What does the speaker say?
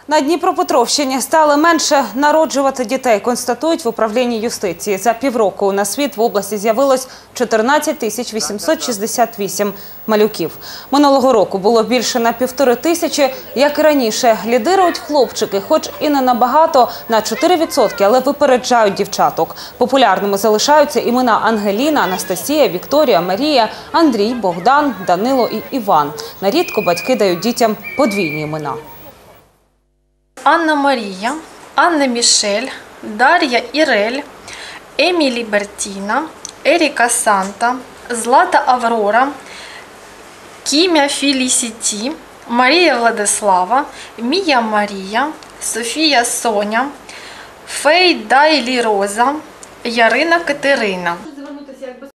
На Дніпропетровщині стали менше народжувати дітей, констатують в управлінні юстиції. За півроку на світ в області з'явилось 14 868 малюків. Минулого року було більше на 1500, як і раніше. Лідирують хлопчики, хоч і не набагато, на 4%, але випереджають дівчаток. Популярними залишаються імена Ангеліна, Анастасія, Вікторія, Марія, Андрій, Богдан, Данило і Іван. Нарідко батьки дають дітям подвійні імена. Анна Марія, Анна Мішель, Дар'я Ірель, Емілі Бертіна, Еріка Санта, Злата Аврора, Кім'я Філісіті, Марія Владислава, Мія Марія, Софія Соня, Фей Дайлі Роза, Ярина Катерина.